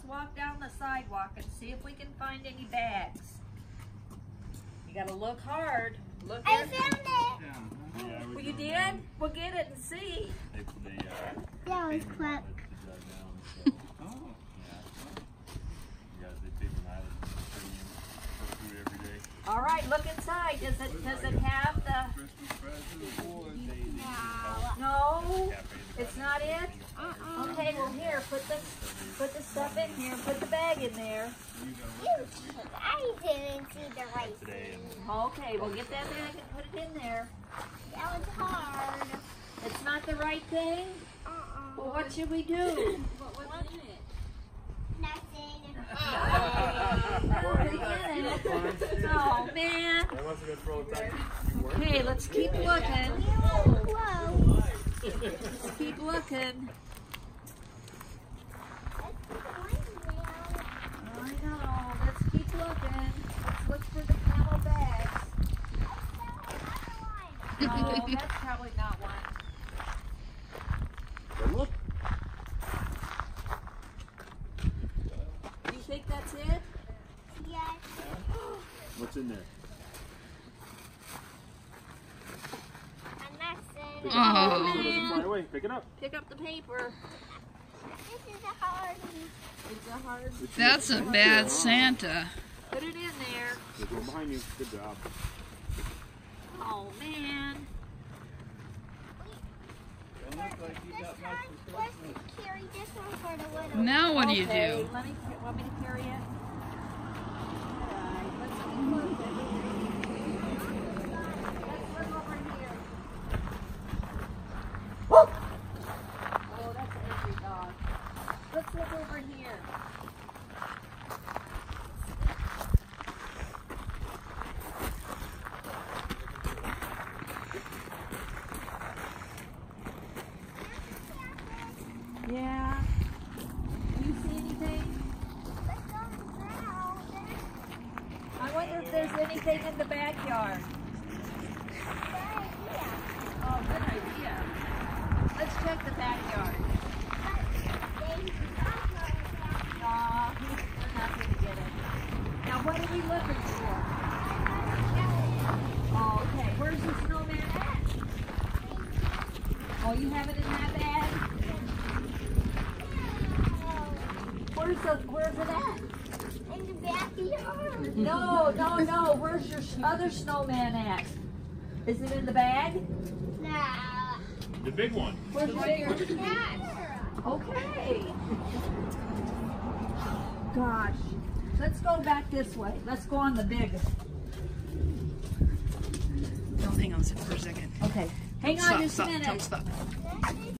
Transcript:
walk down the sidewalk and see if we can find any bags. You gotta look hard. Look. I found it. Yeah, Well, you did? We'll get it and see. That was quick. All right, look inside. Does it have the? No, it's not it. Okay, well here, put the stuff in here. Put the bag in there. I didn't see the right thing. Okay, we'll get that bag and put it in there. That was hard. It's not the right thing. Well, what should we do? Nothing. Oh man. Okay, let's keep looking. Whoa. Let's keep looking. I know. Let's keep looking. Let's look for the camel bags. No, that's probably not one. Look. Do you think that's it? Yes. What's in there? Nothing. Oh, Fly man. away. Pick it up. Pick up the paper. This is a hard one. It's a hard. That's a bad Santa. Put it in there. There's one behind you. Good job. Oh man. Let's carry this one for the little. Now what do you Okay, do? want me to carry it? Alright, let's keep looking. Let's look over here. Oh, that's an angry dog. Let's look over here. Yeah. Do you see anything? I wonder if there's anything in the backyard. Oh, good idea. Let's check the backyard. We're not going to get it. Now, what are we looking for? Oh, okay. Where's the snowman at? Oh, you have it in that bag? Where's it at? In the backyard. No. Where's your other snowman at? Is it in the bag? Nah. The big one. Where's your bigger? Yes. Okay. Gosh. Let's go back this way. Let's go on the big. Don't hang on for a second. Okay. Hang on Stop, just a stop, minute. stop.